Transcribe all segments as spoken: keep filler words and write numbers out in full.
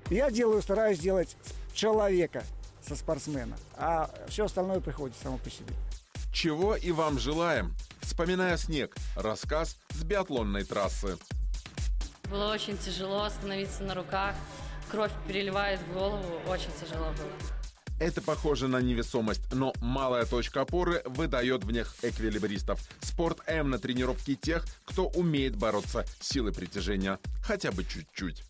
Я делаю, стараюсь делать человека со спортсмена, а все остальное приходит само по себе. Чего и вам желаем. Вспоминая снег. Рассказ с биатлонной трассы. Было очень тяжело остановиться на руках. Кровь переливает в голову. Очень тяжело было. Это похоже на невесомость, но малая точка опоры выдает в них эквилибристов. Спорт М на тренировке тех, кто умеет бороться с силой притяжения. Хотя бы чуть-чуть.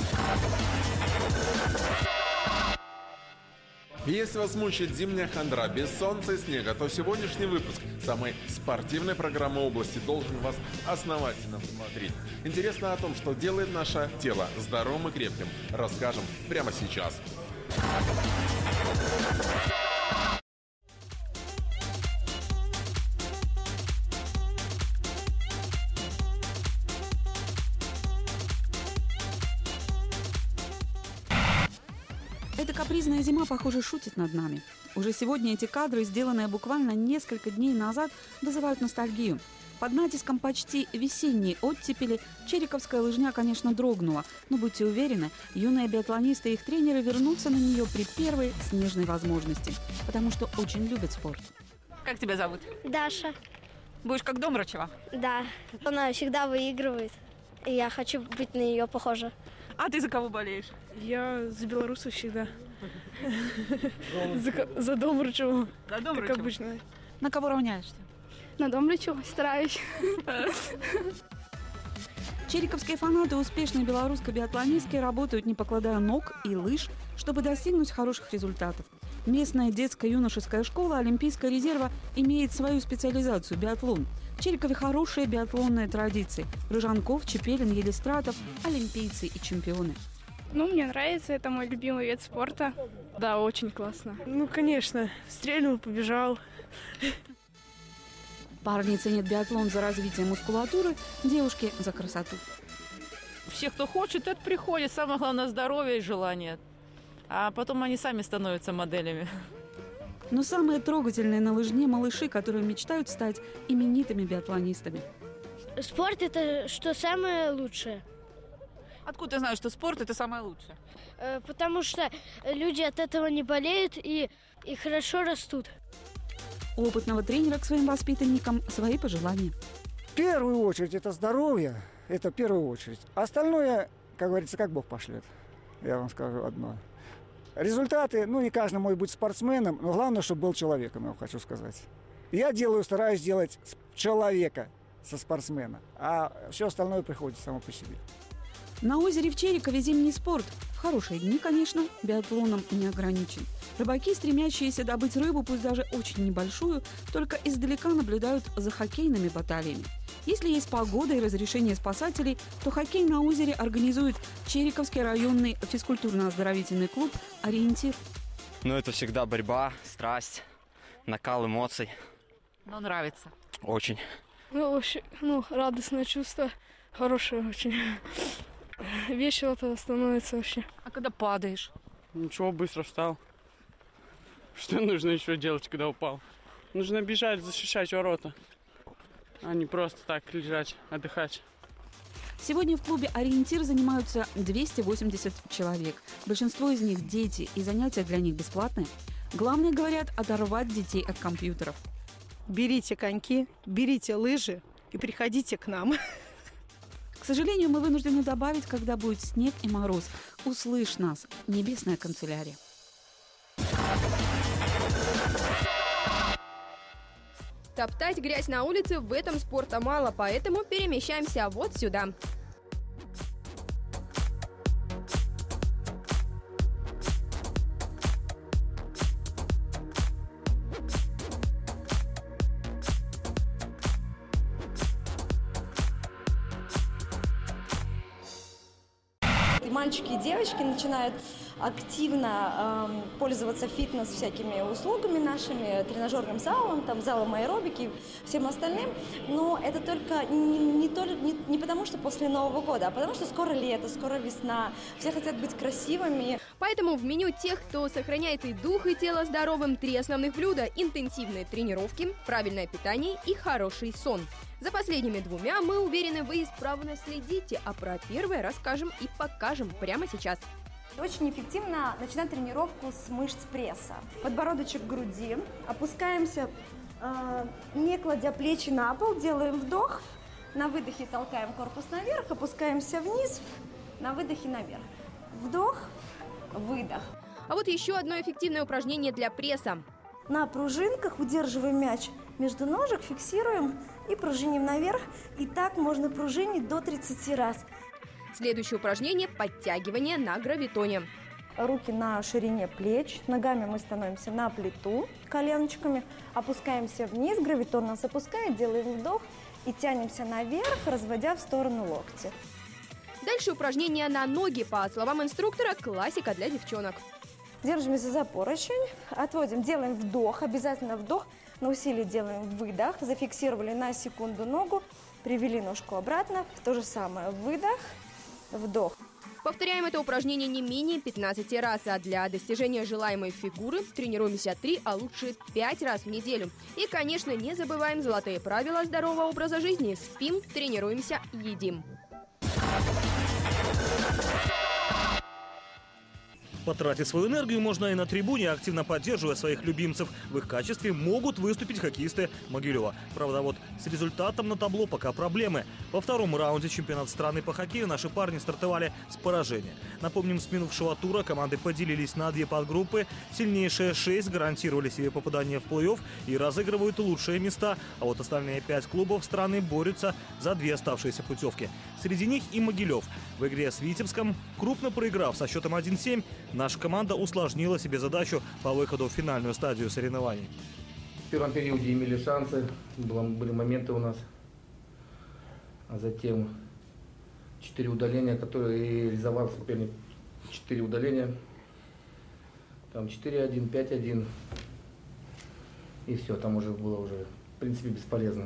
Если вас мучает зимняя хандра без солнца и снега, то сегодняшний выпуск самой спортивной программы области должен вас основательно взбодрить. Интересно о том, что делает наше тело здоровым и крепким, расскажем прямо сейчас. Эта капризная зима, похоже, шутит над нами. Уже сегодня эти кадры, сделанные буквально несколько дней назад, вызывают ностальгию. Под натиском почти весенней оттепели Чериковская лыжня, конечно, дрогнула. Но будьте уверены, юные биатлонисты и их тренеры вернутся на нее при первой снежной возможности. Потому что очень любят спорт. Как тебя зовут? Даша. Будешь как Домрачева? Да. Она всегда выигрывает. И я хочу быть на нее похожа. А ты за кого болеешь? Я за белорусов всегда. За, за Домрачеву. За Домрачеву? Как обычно. На кого равняешься? На Домрачеву стараюсь. Чериковские фанаты успешной белорусской биатлонистки работают, не покладая ног и лыж, чтобы достигнуть хороших результатов. Местная детско-юношеская школа Олимпийского резерва имеет свою специализацию – биатлон. В Черикове хорошие биатлонные традиции. Рыжанков, Чепелин, Елистратов – олимпийцы и чемпионы. Ну, мне нравится, это мой любимый вид спорта. Да, очень классно. Ну, конечно, стрельнул, побежал. Парни ценят биатлон за развитие мускулатуры, девушки – за красоту. Все, кто хочет, это приходит. Самое главное – здоровье и желание. А потом они сами становятся моделями. Но самые трогательные на лыжне – малыши, которые мечтают стать именитыми биатлонистами. Спорт – это что самое лучшее. Откуда ты знаешь, что спорт – это самое лучшее? Э, потому что люди от этого не болеют и, и хорошо растут. У опытного тренера к своим воспитанникам свои пожелания. В первую очередь это здоровье, это в первую очередь. Остальное, как говорится, как Бог пошлет. Я вам скажу одно. Результаты, ну не каждый может быть спортсменом, но главное, чтобы был человеком, я вам хочу сказать. Я делаю, стараюсь делать человека со спортсмена, а все остальное приходит само по себе. На озере в Черикове зимний спорт. В хорошие дни, конечно, биатлоном не ограничен. Рыбаки, стремящиеся добыть рыбу, пусть даже очень небольшую, только издалека наблюдают за хоккейными баталиями. Если есть погода и разрешение спасателей, то хоккей на озере организует Чериковский районный физкультурно-оздоровительный клуб «Ориентир». Ну, это всегда борьба, страсть, накал эмоций. Но нравится. Очень. Ну, вообще, ну, радостное чувство. Хорошее очень. Весело-то становится вообще. А когда падаешь? Ничего, быстро встал. Что нужно еще делать, когда упал? Нужно бежать, защищать ворота, а не просто так лежать, отдыхать. Сегодня в клубе «Ориентир» занимаются двести восемьдесят человек. Большинство из них – дети, и занятия для них бесплатные. Главное, говорят, оторвать детей от компьютеров. Берите коньки, берите лыжи и приходите к нам. К сожалению, мы вынуждены добавить, когда будет снег и мороз. Услышь нас, небесная канцелярия. Топтать грязь на улице в этом спорта мало, поэтому перемещаемся вот сюда. Мальчики и девочки начинают активно э, пользоваться фитнес всякими услугами нашими, тренажерным залом, там, залом аэробики, всем остальным. Но это только не, не, то, не, не потому, что после Нового года, а потому, что скоро лето, скоро весна, все хотят быть красивыми. Поэтому в меню тех, кто сохраняет и дух, и тело здоровым, три основных блюда – интенсивные тренировки, правильное питание и хороший сон. За последними двумя, мы уверены, вы исправно следите, а про первое расскажем и покажем прямо сейчас. Очень эффективно начинать тренировку с мышц пресса. Подбородочек к груди, опускаемся, э, не кладя плечи на пол, делаем вдох, на выдохе толкаем корпус наверх, опускаемся вниз, на выдохе наверх. Вдох, выдох. А вот еще одно эффективное упражнение для пресса. На пружинках удерживаем мяч между ножек, фиксируем и пружиним наверх. И так можно пружинить до тридцати раз. Следующее упражнение – подтягивание на гравитоне. Руки на ширине плеч, ногами мы становимся на плиту, коленочками, опускаемся вниз, гравитон нас опускает, делаем вдох и тянемся наверх, разводя в сторону локти. Дальше упражнения на ноги, по словам инструктора, классика для девчонок. Держимся за поручень, отводим, делаем вдох, обязательно вдох, на усилие делаем выдох, зафиксировали на секунду ногу, привели ножку обратно, то же самое, выдох, вдох. Повторяем это упражнение не менее пятнадцати раз, а для достижения желаемой фигуры тренируемся три, а лучше пять раз в неделю. И, конечно, не забываем золотые правила здорового образа жизни. Спим, тренируемся, едим. Потратить свою энергию можно и на трибуне, активно поддерживая своих любимцев. В их качестве могут выступить хоккеисты Могилева. Правда, вот с результатом на табло пока проблемы. Во втором раунде чемпионата страны по хоккею наши парни стартовали с поражения. Напомним, с минувшего тура команды поделились на две подгруппы. Сильнейшие шесть гарантировали себе попадание в плей-офф и разыгрывают лучшие места. А вот остальные пять клубов страны борются за две оставшиеся путевки. Среди них и Могилев. В игре с Витебском, крупно проиграв со счетом один семь, наша команда усложнила себе задачу по выходу в финальную стадию соревнований. В первом периоде имели шансы, были моменты у нас. А затем четыре удаления, которые реализовал соперник. четыре удаления. Там четыре один, пять один. И все, там уже было уже, в принципе, бесполезно.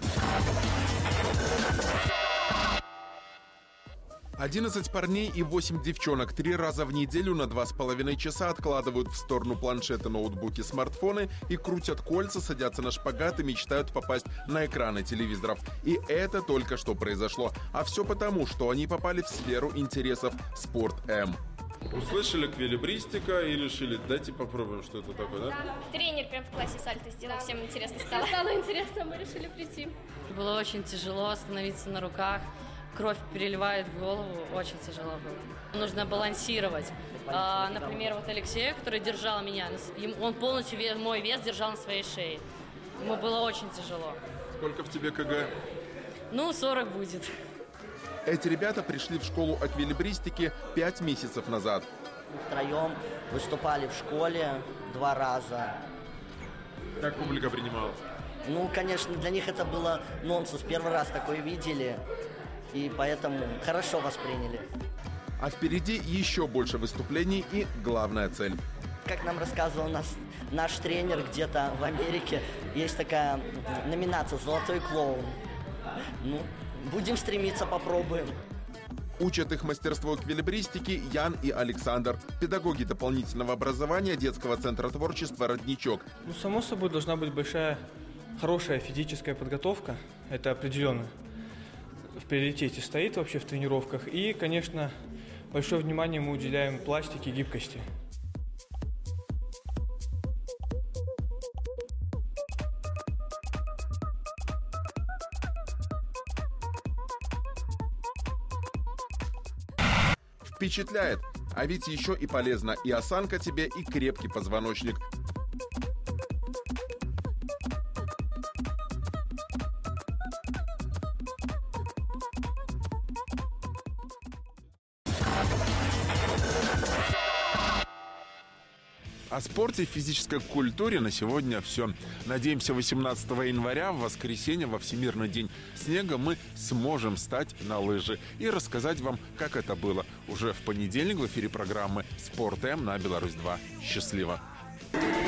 одиннадцать парней и восемь девчонок три раза в неделю на два с половиной часа откладывают в сторону планшеты, ноутбуки, смартфоны и крутят кольца, садятся на шпагат и мечтают попасть на экраны телевизоров. И это только что произошло. А все потому, что они попали в сферу интересов Спорт М. Услышали эквилибристика и решили, дайте попробуем, что это такое, да? Тренер прям в классе сальто сделал, всем интересно стало. Стало интересно, мы решили прийти. Было очень тяжело остановиться на руках. Кровь переливает в голову, очень тяжело было. Нужно балансировать. А, например, вот Алексей, который держал меня, он полностью вес, мой вес держал на своей шее. Ему было очень тяжело. Сколько в тебе КГ? Ну, сорок будет. Эти ребята пришли в школу эквилибристики пять месяцев назад. Втроем выступали в школе два раза. Как публика принимала? Ну, конечно, для них это было нонсенс. Первый раз такое видели. И поэтому хорошо восприняли. А впереди еще больше выступлений и главная цель. Как нам рассказывал нас, наш тренер где-то в Америке, есть такая номинация «Золотой клоун». Ну, будем стремиться, попробуем. Учат их мастерству эквилибристики Ян и Александр, педагоги дополнительного образования детского центра творчества «Родничок». Ну, само собой, должна быть большая, хорошая физическая подготовка. Это определенно в приоритете стоит вообще в тренировках. И, конечно, большое внимание мы уделяем пластике и гибкости. Впечатляет, а ведь еще и полезно и осанка тебе, и крепкий позвоночник. О спорте и физической культуре на сегодня все. Надеемся, восемнадцатого января, в воскресенье, во Всемирный день снега, мы сможем встать на лыжи и рассказать вам, как это было. Уже в понедельник в эфире программы «Спорт М» на Беларусь два. Счастливо!